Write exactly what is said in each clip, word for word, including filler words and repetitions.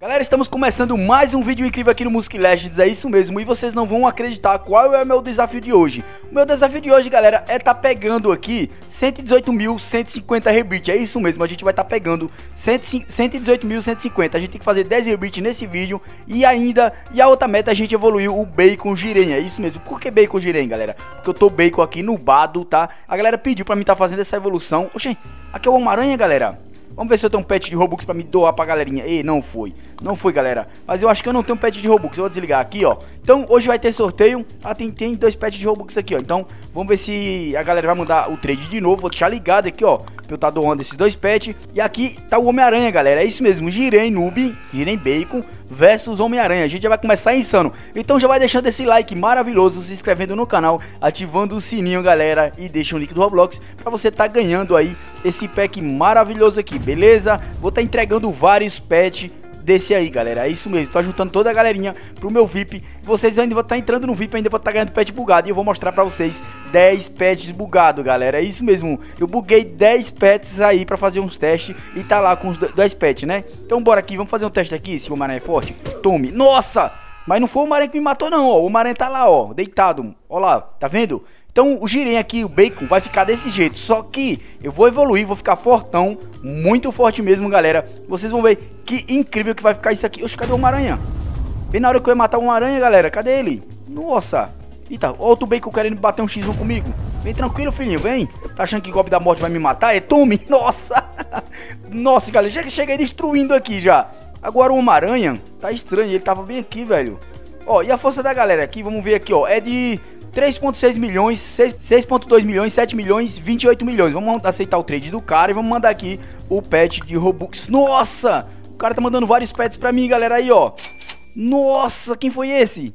Galera, estamos começando mais um vídeo incrível aqui no Music Legends, é isso mesmo, e vocês não vão acreditar qual é o meu desafio de hoje. O meu desafio de hoje, galera, é tá pegando aqui cento e dezoito mil cento e cinquenta rebite, é isso mesmo, a gente vai tá pegando cento e dezoito mil cento e cinquenta, a gente tem que fazer dez rebite nesse vídeo, e ainda, e a outra meta a gente evoluiu o Bacon Jiren, é isso mesmo. Por que Bacon Jiren, galera? Porque eu tô Bacon aqui no Bado, tá? A galera pediu pra mim tá fazendo essa evolução. Oxê, aqui é o Homem-Aranha, galera. Vamos ver se eu tenho um pet de Robux pra me doar pra galerinha. Ei, não foi. Não foi, galera. Mas eu acho que eu não tenho um pet de Robux. Eu vou desligar aqui, ó. Então, hoje vai ter sorteio. Ah, tem, tem dois pets de Robux aqui, ó. Então, vamos ver se a galera vai mandar o trade de novo. Vou deixar ligado aqui, ó. Pra eu tá doando esses dois pets. E aqui tá o Homem-Aranha, galera. É isso mesmo. Jiren Noob, Jiren Bacon versus Homem-Aranha. A gente já vai começar insano. Então, já vai deixando esse like maravilhoso, se inscrevendo no canal, ativando o sininho, galera. E deixa o link do Roblox pra você tá ganhando aí esse pack maravilhoso aqui, beleza? Vou tá entregando vários pets desse aí, galera, é isso mesmo, tô juntando toda a galerinha pro meu V I P, vocês ainda vão estar tá entrando no V I P ainda pra estar tá ganhando pet bugado, e eu vou mostrar pra vocês dez pets bugados, galera, é isso mesmo, eu buguei dez pets aí pra fazer uns testes, e tá lá com os dez pets, né? Então bora aqui, vamos fazer um teste aqui, se o Homem-Aranha é forte, tome, nossa, mas não foi o Homem-Aranha que me matou não, ó, o Homem-Aranha tá lá, ó, deitado, ó lá, tá vendo? Então o Jiren aqui, o Bacon, vai ficar desse jeito. Só que eu vou evoluir, vou ficar fortão. Muito forte mesmo, galera. Vocês vão ver que incrível que vai ficar isso aqui. Oxe, cadê o Homem-Aranha? Bem na hora que eu ia matar o Homem-Aranha, galera. Cadê ele? Nossa. Eita, outro Bacon querendo bater um xis um comigo. Vem tranquilo, filhinho, vem. Tá achando que o golpe da morte vai me matar? É tome. Nossa. Nossa, galera, já cheguei destruindo aqui já. Agora o Homem-Aranha tá estranho. Ele tava bem aqui, velho. Ó, e a força da galera aqui, vamos ver aqui, ó. É de três ponto seis milhões, seis ponto dois milhões, sete milhões, vinte e oito milhões. Vamos aceitar o trade do cara e vamos mandar aqui o pet de Robux. Nossa! O cara tá mandando vários pets pra mim, galera, aí, ó. Nossa, quem foi esse?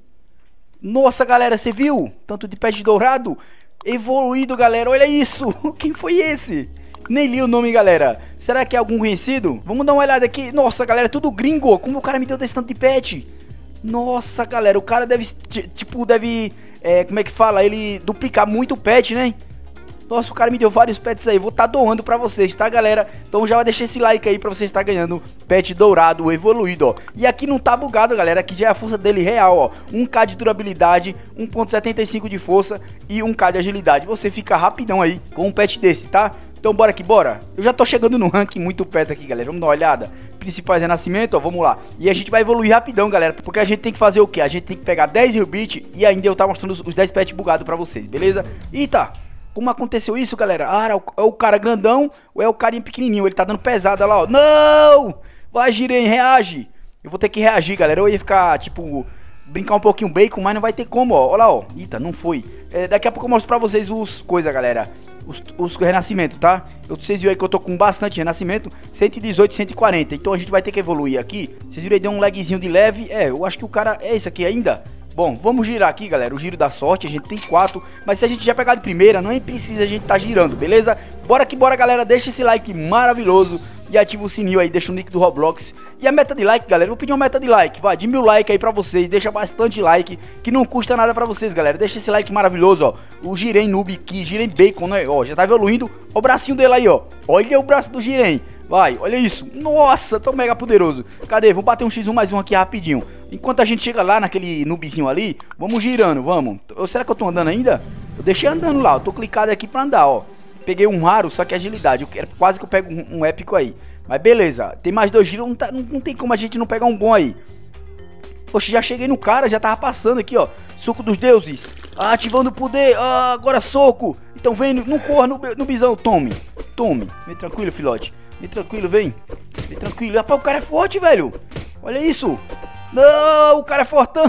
Nossa, galera, você viu? Tanto de pet dourado. Evoluído, galera, olha isso. Quem foi esse? Nem li o nome, galera. Será que é algum conhecido? Vamos dar uma olhada aqui. Nossa, galera, tudo gringo. Como o cara me deu desse tanto de pet? Nossa, galera, o cara deve, tipo, deve, é, como é que fala, ele duplicar muito o pet, né? Nossa, o cara me deu vários pets aí, vou estar tá doando pra vocês, tá, galera? Então já vai deixar esse like aí pra vocês estar tá ganhando pet dourado, evoluído, ó. E aqui não tá bugado, galera, aqui já é a força dele real, ó. um K de durabilidade, um ponto setenta e cinco de força e um K de agilidade. Você fica rapidão aí com um pet desse, tá? Então bora aqui, bora. Eu já tô chegando no ranking muito perto aqui, galera. Vamos dar uma olhada. Principais renascimento, ó, vamos lá. E a gente vai evoluir rapidão, galera. Porque a gente tem que fazer o quê? A gente tem que pegar dez rebite e ainda eu tá mostrando os, os dez pets bugados pra vocês, beleza? Eita, como aconteceu isso, galera? Ah, é o, é o cara grandão ou é o carinha pequenininho? Ele tá dando pesada lá, ó. Não! Vai, Jiren, reage. Eu vou ter que reagir, galera. Eu ia ficar, tipo, brincar um pouquinho Bacon, mas não vai ter como, ó. Olha lá, ó. Eita, não foi. É, daqui a pouco eu mostro pra vocês os coisas, galera. Os, os renascimento, tá? Eu, vocês viram aí que eu tô com bastante renascimento, cento e dezoito, cento e quarenta. Então a gente vai ter que evoluir aqui. Vocês viram aí, deu um lagzinho de leve. É, eu acho que o cara é esse aqui ainda. Bom, vamos girar aqui, galera, o giro da sorte. A gente tem quatro, mas se a gente já pegar de primeira, não é precisa a gente tá girando, beleza? Bora que bora, galera, deixa esse like maravilhoso e ativa o sininho aí, deixa o link do Roblox. E a meta de like, galera, eu vou pedir uma meta de like, vai, de mil likes aí pra vocês, deixa bastante like, que não custa nada pra vocês, galera. Deixa esse like maravilhoso, ó, o Jiren Noob aqui, Jiren Bacon, né, ó, já tá evoluindo, ó o bracinho dele aí, ó, olha o braço do Jiren. Vai, olha isso. Nossa, tô mega poderoso. Cadê? Vou bater um xis um mais um aqui rapidinho. Enquanto a gente chega lá naquele noobzinho ali, vamos girando, vamos. Eu, será que eu tô andando ainda? Eu deixei andando lá, eu tô clicado aqui pra andar, ó. Peguei um raro, só que agilidade. Eu quero, quase que eu pego um, um épico aí. Mas beleza, tem mais dois giros, não, tá, não, não tem como a gente não pegar um bom aí. Poxa, já cheguei no cara, já tava passando aqui, ó. Suco dos deuses. Ah, ativando o poder. Ah, agora soco. Então vem, não corra no, no bisão. Tome, tome. Vem tranquilo, filhote. Vem tranquilo, vem. Vem tranquilo. Rapaz, o cara é forte, velho. Olha isso. Não, o cara é fortão.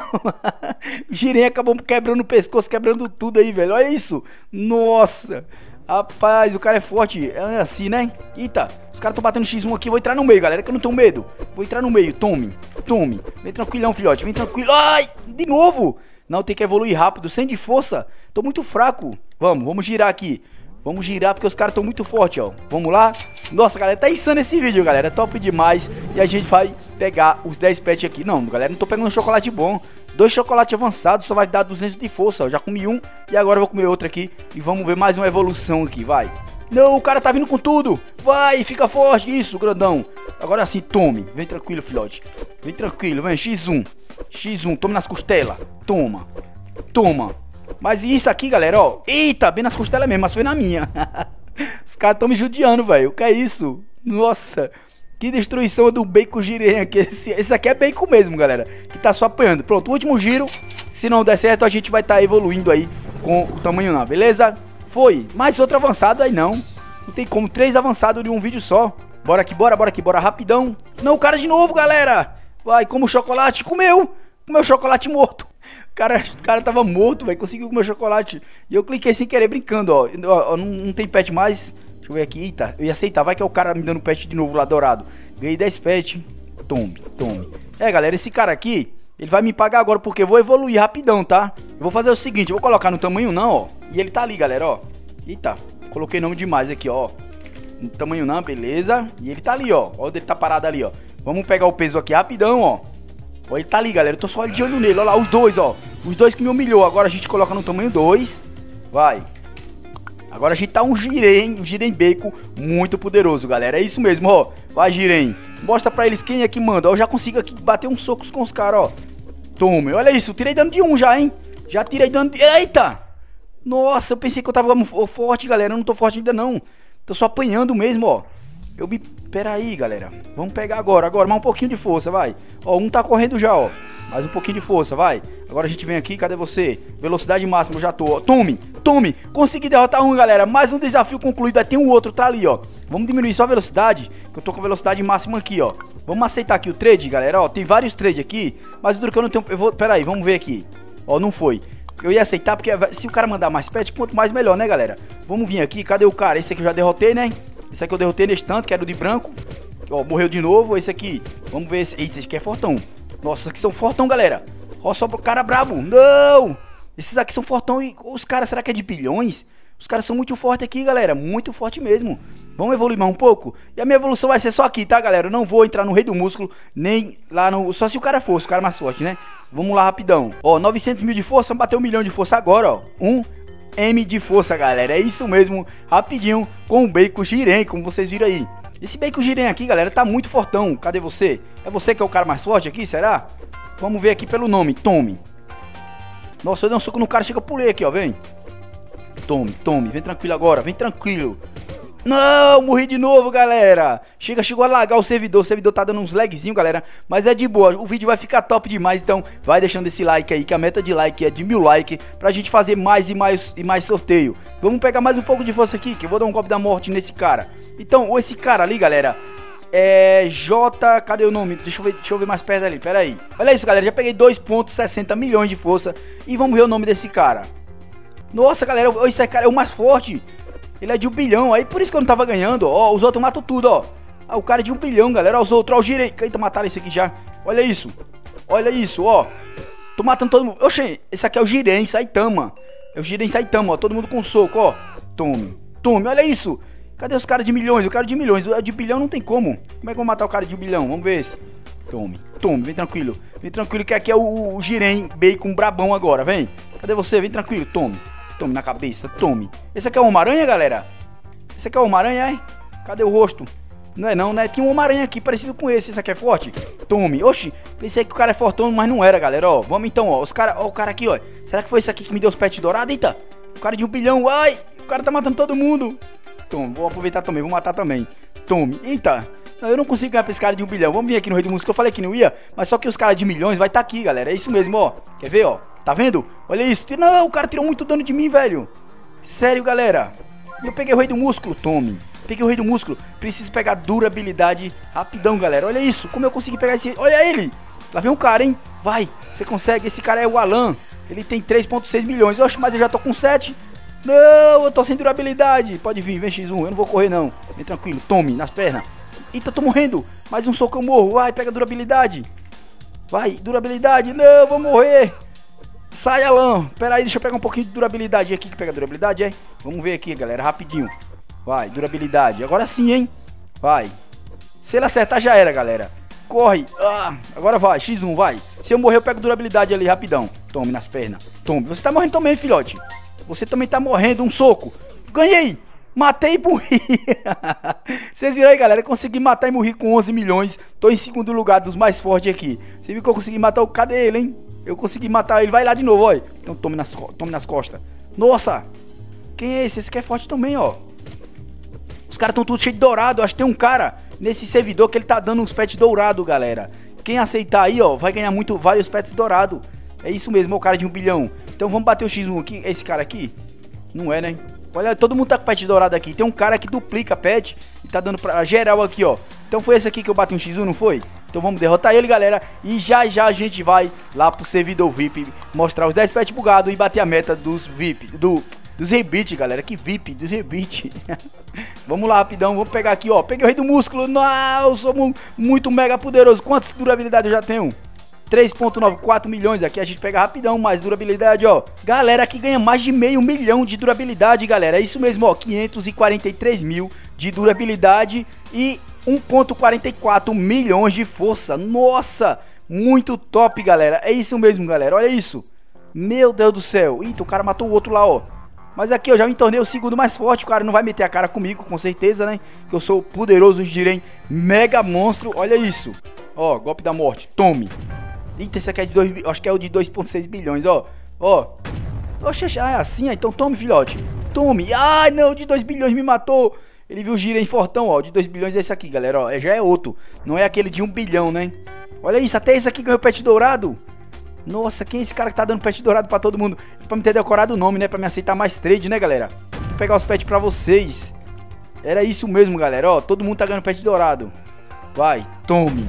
O Jiren acabou quebrando o pescoço, quebrando tudo aí, velho. Olha isso. Nossa. Rapaz, o cara é forte. É assim, né? Eita, os caras estão batendo xis um aqui. Vou entrar no meio, galera, que eu não tenho medo. Vou entrar no meio. Tome, tome. Vem tranquilão, filhote. Vem tranquilo. Ai, de novo. Não, tem que evoluir rápido, sem de força. Tô muito fraco. Vamos, vamos girar aqui. Vamos girar porque os caras estão muito fortes, ó. Vamos lá. Nossa, galera, tá insano esse vídeo, galera. É top demais. E a gente vai pegar os dez pets aqui. Não, galera, não tô pegando um chocolate bom. Dois chocolates avançados só vai dar duzentos de força. Eu já comi um e agora eu vou comer outro aqui. E vamos ver mais uma evolução aqui, vai. Não, o cara tá vindo com tudo. Vai, fica forte. Isso, grandão. Agora sim, tome. Vem tranquilo, filhote. Vem tranquilo, vem. xis um. xis um, toma nas costelas. Toma. Toma. Mas isso aqui, galera, ó. Eita, bem nas costelas mesmo, mas foi na minha. Os caras tão me judiando, velho. O que é isso? Nossa. Que destruição do bacon girei aqui. Esse, esse aqui é bacon mesmo, galera. Que tá só apanhando. Pronto, o último giro. Se não der certo, a gente vai estar tá evoluindo aí com o tamanho não, beleza? Foi. Mais outro avançado aí não. Não tem como. Três avançados de um vídeo só. Bora aqui, bora, bora aqui, bora rapidão. Não, o cara de novo, galera. Vai, como chocolate. Comeu. Comeu chocolate morto. O cara, o cara tava morto, velho. Conseguiu comer chocolate. E eu cliquei sem querer, brincando, ó. ó não, não tem pet mais. Deixa eu ver aqui. Eita, eu ia aceitar. Vai que é o cara me dando pet de novo lá, dourado. Ganhei dez pet. Tome, tome. É, galera, esse cara aqui, ele vai me pagar agora porque eu vou evoluir rapidão, tá? Eu vou fazer o seguinte, eu vou colocar no tamanho não, ó. E ele tá ali, galera, ó. Eita, coloquei nome demais aqui, ó. No tamanho não, beleza. E ele tá ali, ó. Ó, ele tá parado ali, ó. Vamos pegar o peso aqui rapidão, ó. Ó, ele tá ali, galera. Eu tô só de olho nele. Olha lá, os dois, ó. Os dois que me humilhou. Agora a gente coloca no tamanho dois. Vai. Agora a gente tá um girem, um girem bacon muito poderoso, galera. É isso mesmo, ó. Vai, girem. Mostra pra eles quem é que manda. Ó, eu já consigo aqui bater uns socos com os caras, ó. Tome. Olha isso. Tirei dano de um já, hein. Já tirei dano de... Eita. Nossa, eu pensei que eu tava forte, galera. Eu não tô forte ainda, não. Tô só apanhando mesmo, ó. Eu me... Pera aí, galera. Vamos pegar agora, agora. Mais um pouquinho de força, vai. Ó, um tá correndo já, ó. Mais um pouquinho de força, vai. Agora a gente vem aqui, cadê você? Velocidade máxima, eu já tô, ó. Tome, tome. Consegui derrotar um, galera. Mais um desafio concluído. Aí tem um outro, tá ali, ó. Vamos diminuir só a velocidade, que eu tô com a velocidade máxima aqui, ó. Vamos aceitar aqui o trade, galera, ó. Tem vários trades aqui, mas o duro que eu não tenho... Eu vou... Pera aí, vamos ver aqui. Ó, não foi. Eu ia aceitar, porque se o cara mandar mais pet, quanto mais melhor, né, galera? Vamos vir aqui, cadê o cara? Esse aqui eu já derrotei, né? Esse aqui eu derrotei nesse tanto, que era o de branco. Ó, morreu de novo. Esse aqui, vamos ver esse. Eita, esse aqui é fortão. Nossa, esses aqui são fortão, galera. Ó, só pro cara brabo. Não! Esses aqui são fortão e os caras, será que é de bilhões? Os caras são muito fortes aqui, galera. Muito forte mesmo. Vamos evoluir mais um pouco? E a minha evolução vai ser só aqui, tá, galera? Eu não vou entrar no Rei do Músculo, nem lá no... Só se o cara fosse, o cara mais forte, né? Vamos lá, rapidão. Ó, novecentos mil de força, vamos bater um milhão de força agora, ó. Um M de força, galera. É isso mesmo, rapidinho, com o bacon girem, como vocês viram aí. Esse bacon girem aqui, galera, tá muito fortão. Cadê você? É você que é o cara mais forte aqui, será? Vamos ver aqui pelo nome, tome. Nossa, eu dei um soco no cara, chega, pulei aqui, ó, vem. Tome, tome, vem tranquilo agora, vem tranquilo. Não, morri de novo, galera. Chega, chegou a lagar o servidor. O servidor tá dando uns lagzinho, galera, mas é de boa, o vídeo vai ficar top demais. Então vai deixando esse like aí, que a meta de like é de mil likes, pra gente fazer mais e mais e mais sorteio. Vamos pegar mais um pouco de força aqui, que eu vou dar um golpe da morte nesse cara. Então, esse cara ali, galera, é J... Cadê o nome? Deixa eu ver, deixa eu ver mais perto ali, pera aí. Olha isso, galera, já peguei dois ponto sessenta milhões de força. E vamos ver o nome desse cara. Nossa, galera, esse cara é o mais forte. Ele é de um bilhão, aí por isso que eu não tava ganhando, ó. Os outros matam tudo, ó. Ah, o cara é de um bilhão, galera. Ó, os outros, ó, o girei. Eita, mataram esse aqui já. Olha isso. Olha isso, ó. Tô matando todo mundo. Oxe, esse aqui é o Jiren Saitama. É o Jiren Saitama, ó. Todo mundo com soco, ó. Tome, tome, olha isso. Cadê os caras de milhões? O cara de milhões. O de bilhão não tem como. Como é que eu vou matar o cara de um bilhão? Vamos ver esse. Tome, tome, vem tranquilo. Vem tranquilo que aqui é o, o Jiren Bacon brabão agora, vem. Cadê você? Vem tranquilo, tome. Tome na cabeça, tome. Esse aqui é o Homem-Aranha, galera? Esse aqui é o Homem-Aranha, é? Cadê o rosto? Não é não, né? Tinha um Homem-Aranha aqui parecido com esse. Esse aqui é forte? Tome. Oxi, pensei que o cara é fortão, mas não era, galera, ó. Vamos então, ó. Os cara, ó, o cara aqui, ó. Será que foi esse aqui que me deu os pets dourados? Eita, o cara de um bilhão. Ai, o cara tá matando todo mundo. Tome, vou aproveitar também, vou matar também. Tome. Eita, não, eu não consigo ganhar pra esse cara de um bilhão. Vamos vir aqui no Rei do Músculo, eu falei que não ia, mas só que os caras de milhões vai estar tá aqui, galera. É isso mesmo, ó. Quer ver, ó? Tá vendo? Olha isso. Não, o cara tirou muito dano de mim, velho. Sério, galera. Eu peguei o Rei do Músculo. Tome. Peguei o Rei do Músculo. Preciso pegar durabilidade rapidão, galera. Olha isso. Como eu consegui pegar esse... Olha ele. Lá vem um cara, hein. Vai. Você consegue. Esse cara é o Alan. Ele tem três ponto seis milhões. Oxe, mas eu já tô com sete. Não, eu tô sem durabilidade. Pode vir. Vem xis um. Eu não vou correr, não. Vem tranquilo. Tome. Nas pernas. Eita, tô morrendo. Mais um soco eu morro. Vai, pega durabilidade. Vai. Durabilidade. Não, vou morrer. Sai, Alan. Pera aí, deixa eu pegar um pouquinho de durabilidade aqui, que pega durabilidade, é? Vamos ver aqui, galera, rapidinho. Vai, durabilidade. Agora sim, hein? Vai. Se ele acertar, já era, galera. Corre. Ah, agora vai. xis um, vai. Se eu morrer, eu pego durabilidade ali, rapidão. Tome nas pernas. Tome. Você tá morrendo também, filhote. Você também tá morrendo. Um soco. Ganhei. Matei e morri. Vocês viram aí, galera? Eu consegui matar e morri com onze milhões. Tô em segundo lugar dos mais fortes aqui. Você viu que eu consegui matar o... Cadê ele, hein? Eu consegui matar ele. Vai lá de novo, ó. Então tome nas, tome nas costas. Nossa. Quem é esse? Esse aqui é forte também, ó. Os caras estão tudo cheio de dourado. Acho que tem um cara nesse servidor que ele tá dando uns pets dourados, galera. Quem aceitar aí, ó, vai ganhar muito, vários pets dourados. É isso mesmo, ó, o cara de um bilhão. Então vamos bater o xis um aqui. Esse cara aqui? Não é, né? Olha, todo mundo tá com pet dourado aqui. Tem um cara que duplica pet e tá dando pra geral aqui, ó. Então foi esse aqui que eu bati um xis um, não foi? Então vamos derrotar ele, galera. E já já a gente vai lá pro servidor V I P mostrar os dez pets bugados e bater a meta dos V I P, do, dos Rebite, galera. Que V I P, dos Rebite. Vamos lá, rapidão. Vamos pegar aqui, ó. Peguei o rei do músculo. Não, eu sou muito mega poderoso. Quantas durabilidade eu já tenho? três ponto noventa e quatro milhões. Aqui a gente pega rapidão, mais durabilidade, ó. Galera, aqui ganha mais de meio milhão de durabilidade, galera. É isso mesmo, ó. quinhentos e quarenta e três mil de durabilidade e um ponto quarenta e quatro milhões de força. Nossa, muito top, galera. É isso mesmo, galera. Olha isso. Meu Deus do céu. Eita, o cara matou o outro lá, ó. Mas aqui eu já me tornei o segundo mais forte. O cara não vai meter a cara comigo, com certeza, né? Que eu sou o poderoso Jiren Mega Monstro. Olha isso. Ó, golpe da morte. Tome. Eita, esse aqui é de dois, acho que é o de dois ponto seis bilhões, ó. Ó. Oxe, ah, é assim, então tome, filhote. Tome. Ai, não, de dois bilhões me matou. Ele viu o Jiren fortão, ó. De dois bilhões é esse aqui, galera, ó. Já é outro. Não é aquele de um bilhão, né? Olha isso, até esse aqui ganhou pet dourado. Nossa, quem é esse cara que tá dando pet dourado pra todo mundo? Pra me ter decorado o nome, né? Pra me aceitar mais trade, né, galera? Vou pegar os pets pra vocês. Era isso mesmo, galera, ó. Todo mundo tá ganhando pet dourado. Vai, tome.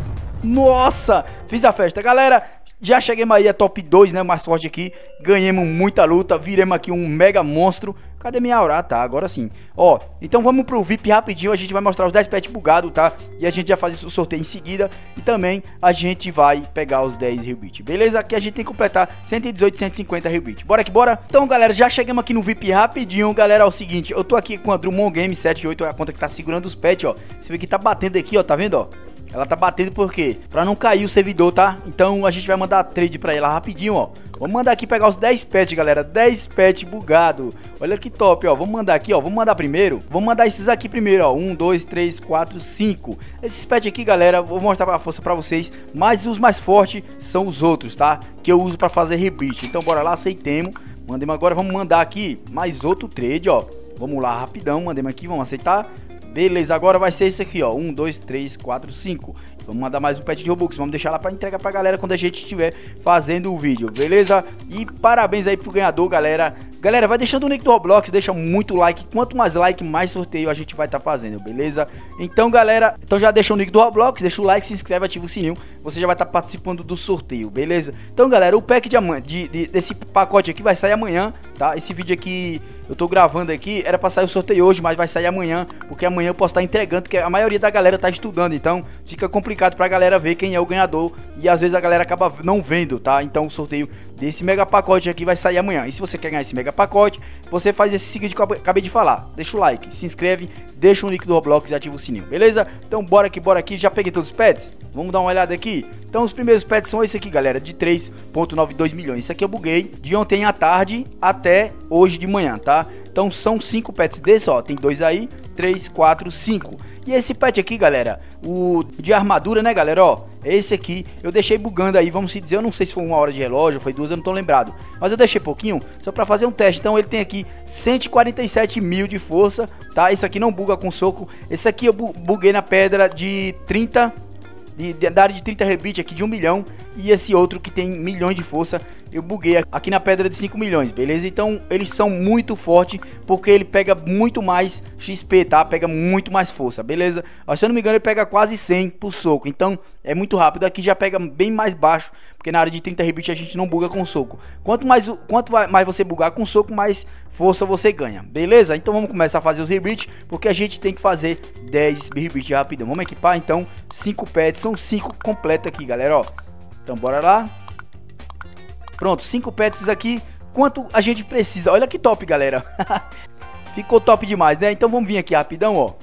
Nossa, fiz a festa, galera. Já cheguemos aí a top dois, né, mais forte aqui. Ganhamos muita luta, viremos aqui um mega monstro. Cadê minha aura? Ah, tá, agora sim. Ó, então vamos pro V I P rapidinho. A gente vai mostrar os dez pets bugados, tá? E a gente já faz o sorteio em seguida. E também a gente vai pegar os dez Rebite, beleza? Aqui a gente tem que completar cento e dezoito, cento e cinquenta Rebite. Bora que bora? Então, galera, já chegamos aqui no V I P rapidinho. Galera, é o seguinte, eu tô aqui com a Drummond Game sete oito, é a conta que tá segurando os pets, ó. Você vê que tá batendo aqui, ó, tá vendo, ó? Ela tá batendo por quê? Pra não cair o servidor, tá? Então a gente vai mandar trade pra ela rapidinho, ó. Vamos mandar aqui pegar os dez pets, galera. dez pets bugado. Olha que top, ó. Vamos mandar aqui, ó. Vamos mandar primeiro. Vamos mandar esses aqui primeiro, ó. um, dois, três, quatro, cinco. Esses pets aqui, galera, vou mostrar a força pra vocês. Mas os mais fortes são os outros, tá? Que eu uso pra fazer rebite. Então bora lá, aceitemos. Mandemos agora, vamos mandar aqui mais outro trade, ó. Vamos lá, rapidão. Mandemos aqui, vamos aceitar. Beleza, agora vai ser esse aqui, ó. um, dois, três, quatro, cinco. Vamos mandar mais um pet de Robux. Vamos deixar lá pra entregar pra galera quando a gente estiver fazendo o vídeo, beleza? E parabéns aí pro ganhador, galera. Galera, vai deixando o link do Roblox, deixa muito like. Quanto mais like, mais sorteio a gente vai estar tá fazendo, beleza? Então, galera, então já deixa o link do Roblox, deixa o like, se inscreve, ativa o sininho. Você já vai estar tá participando do sorteio, beleza? Então, galera, o pack de, de, de, desse pacote aqui vai sair amanhã, tá? Esse vídeo aqui eu tô gravando aqui, era pra sair o sorteio hoje, mas vai sair amanhã, porque amanhã eu posso estar tá entregando, porque a maioria da galera tá estudando, então fica complicado pra galera ver quem é o ganhador. E às vezes a galera acaba não vendo, tá? Então o sorteio desse mega pacote aqui vai sair amanhã. E se você quer ganhar esse mega pacote, você faz esse seguinte que eu acabei de falar. Deixa o like, se inscreve, deixa o link do Roblox e ativa o sininho, beleza? Então bora aqui, bora aqui. Já peguei todos os pets? Vamos dar uma olhada aqui. Então os primeiros pets são esse aqui, galera, de três ponto noventa e dois milhões. Isso aqui eu buguei de ontem à tarde até hoje de manhã, tá? Então são cinco pets desse, ó. Tem dois aí, três, quatro, cinco. E esse pet aqui, galera, o de armadura, né, galera, ó. Esse aqui eu deixei bugando aí, vamos dizer, eu não sei se foi uma hora de relógio, foi duas, eu não tô lembrado. Mas eu deixei pouquinho, só pra fazer um teste. Então ele tem aqui cento e quarenta e sete mil de força, tá? Esse aqui não buga com soco. Esse aqui eu bu buguei na pedra de trinta... De, de, da área de trinta rebite aqui de um milhão. E esse outro que tem milhões de força eu buguei aqui na pedra de cinco milhões, beleza? Então eles são muito fortes, porque ele pega muito mais X P, tá? Pega muito mais força, beleza? Mas, se eu não me engano, ele pega quase cem por soco. Então é muito rápido. Aqui já pega bem mais baixo, porque na área de trinta rebite a gente não buga com soco. Quanto mais, quanto mais você bugar com soco, mais força você ganha, beleza? Então vamos começar a fazer os rebite, porque a gente tem que fazer dez rebite rapidão. Vamos equipar então cinco pets, são cinco completos aqui, galera, ó. Então bora lá. Pronto, cinco pets aqui. Quanto a gente precisa? Olha que top, galera. Ficou top demais, né? Então vamos vir aqui rapidão, ó.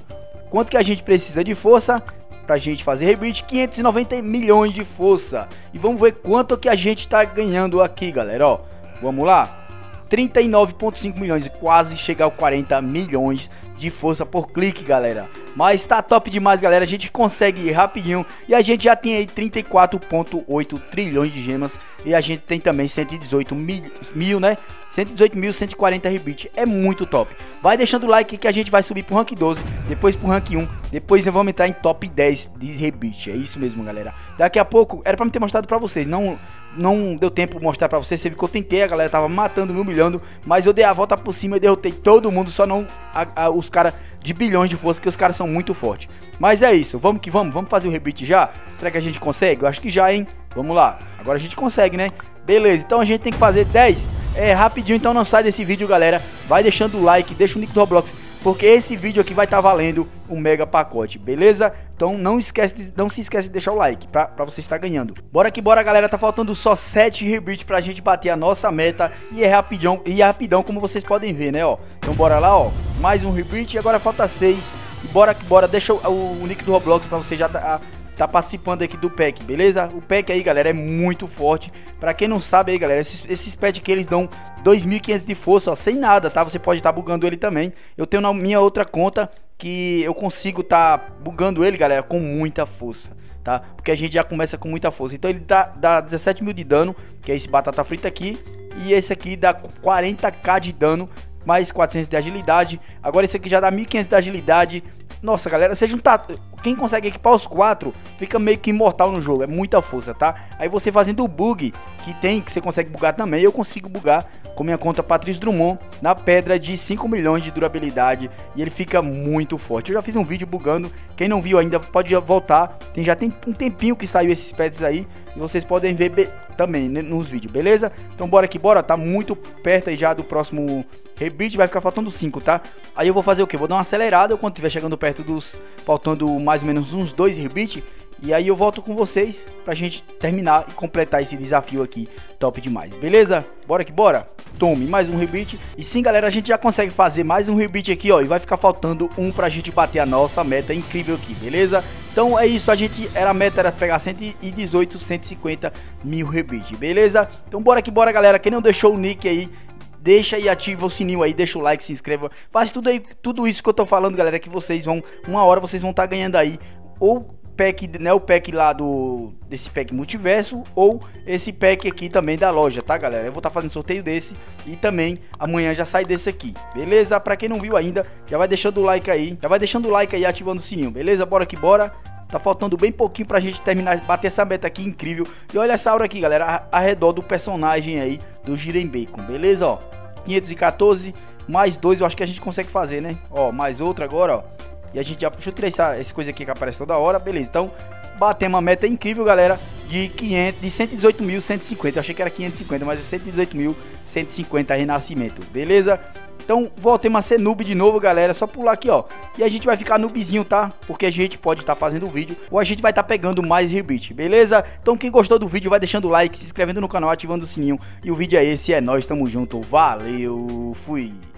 quanto que a gente precisa de força pra gente fazer rebite? quinhentos e noventa milhões de força. E vamos ver quanto que a gente tá ganhando aqui, galera, ó. Vamos lá. trinta e nove vírgula cinco milhões, quase chegar aos quarenta milhões de força por clique, galera. Mas tá top demais, galera. A gente consegue ir rapidinho. E a gente já tem aí trinta e quatro vírgula oito trilhões de gemas. E a gente tem também cento e dezoito mil, mil né? cento e dezoito mil cento e quarenta rebite. É muito top. Vai deixando o like que a gente vai subir pro rank doze. Depois pro rank um. Depois vamos entrar em top dez de rebite. É isso mesmo, galera. Daqui a pouco, era pra me ter mostrado pra vocês. Não... Não deu tempo de mostrar pra vocês. Você viu que eu tentei, a galera tava matando, me humilhando. Mas eu dei a volta por cima e derrotei todo mundo. Só não a, a, os caras de bilhões de força, que os caras são muito fortes. Mas é isso, vamos que vamos. Vamos fazer o rebite já? Será que a gente consegue? Eu acho que já, hein? Vamos lá, agora a gente consegue, né? Beleza, então a gente tem que fazer dez. É rapidinho, então não sai desse vídeo, galera. Vai deixando o like, deixa o link do Roblox, porque esse vídeo aqui vai estar tá valendo um mega pacote, beleza? Então não esquece de, não se esquece de deixar o like pra, pra você estar ganhando. Bora que bora, galera. Tá faltando só sete rebite pra gente bater a nossa meta. E é rapidão, e é rapidão, como vocês podem ver, né, ó. Então bora lá, ó. Mais um rebite e agora falta seis. E bora que bora, deixa o, o link do Roblox pra você já tá, tá participando aqui do pack, beleza? O pack aí, galera, é muito forte. Pra quem não sabe aí, galera, esses, esses pets aqui, eles dão dois mil e quinhentos de força, ó, sem nada, tá? Você pode estar tá bugando ele também. Eu tenho na minha outra conta que eu consigo tá bugando ele, galera, com muita força, tá? Porque a gente já começa com muita força. Então ele dá, dá dezessete mil de dano, que é esse batata frita aqui. E esse aqui dá quarenta k de dano, mais quatrocentos de agilidade. Agora esse aqui já dá mil e quinhentos de agilidade. Nossa, galera, você juntar... Quem consegue equipar os quatro fica meio que imortal no jogo. É muita força, tá? Aí você fazendo o bug que tem, que você consegue bugar também. Eu consigo bugar com minha conta Patrício Drummond na pedra de cinco milhões de durabilidade. E ele fica muito forte. Eu já fiz um vídeo bugando. Quem não viu ainda pode voltar. Tem, já tem um tempinho que saiu esses pets aí. E vocês podem ver também, né, nos vídeos, beleza? Então bora que bora. Tá muito perto aí já do próximo rebite. Vai ficar faltando cinco, tá? Aí eu vou fazer o que? Vou dar uma acelerada quando tiver chegando perto dos... Faltando mais ou menos uns dois rebite. E aí eu volto com vocês pra gente terminar e completar esse desafio aqui. Top demais, beleza? Bora que bora. Tome mais um rebite. E sim, galera, a gente já consegue fazer mais um rebite aqui, ó. E vai ficar faltando um pra gente bater a nossa meta incrível aqui, beleza? Então é isso, a gente... Era a meta era pegar cento e dezoito, cento e cinquenta mil rebite, beleza? Então bora que bora, galera. Quem não deixou o nick aí, deixa e ativa o sininho aí, deixa o like, se inscreva. Faz tudo aí, tudo isso que eu tô falando, galera, que vocês vão... Uma hora vocês vão estar tá ganhando aí. Ou... pack, né, o pack lá do desse pack multiverso, ou esse pack aqui também da loja, tá, galera? Eu vou estar tá fazendo sorteio desse e também amanhã já sai desse aqui, beleza? Pra quem não viu ainda, já vai deixando o like aí, já vai deixando o like aí, ativando o sininho, beleza? Bora que bora. Tá faltando bem pouquinho pra gente terminar, bater essa meta aqui incrível. E olha essa aura aqui, galera, ao redor do personagem aí do Jiren Bacon, beleza? Ó, quinhentos e quatorze mais dois, eu acho que a gente consegue fazer, né? Ó, mais outro agora, ó. E a gente já... Deixa eu tirar essa, essa coisa aqui que aparece toda hora. Beleza, então batemos uma meta incrível, galera, de, quinhentos, de cento e dezoito mil cento e cinquenta. Eu achei que era quinhentos e cinquenta, mas é cento e dezoito mil cento e cinquenta renascimento, beleza? Então voltemos a ser noob de novo, galera. Só pular aqui, ó. E a gente vai ficar noobzinho, tá? Porque a gente pode estar tá fazendo o vídeo, ou a gente vai estar tá pegando mais rebite, beleza? Então quem gostou do vídeo, vai deixando o like, se inscrevendo no canal, ativando o sininho. E o vídeo é esse, é nóis, tamo junto. Valeu, fui!